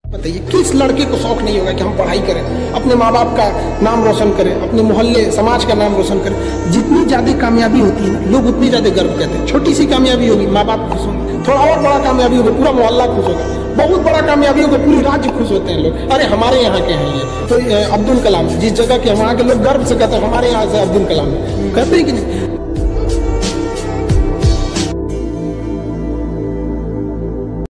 बताइए किस लड़के को शौक नहीं होगा कि हम पढ़ाई करें, अपने माँ बाप का नाम रोशन करें, अपने मोहल्ले समाज का नाम रोशन करें। जितनी ज्यादा कामयाबी होती है ना, लोग उतनी ज्यादा गर्व करते हैं। छोटी सी कामयाबी होगी, माँ बाप खुश होंगे। थोड़ा और बड़ा कामयाबी होगा, पूरा मोहल्ला खुश होगा। बहुत बड़ा कामयाबी होगा, पूरी राज्य खुश होते हैं लोग। अरे हमारे यहाँ के हैं ये तो अब्दुल कलाम, जिस जगह के वहाँ के लोग गर्व से कहते हैं हमारे यहाँ से अब्दुल कलाम, कहते हैं कि नहीं।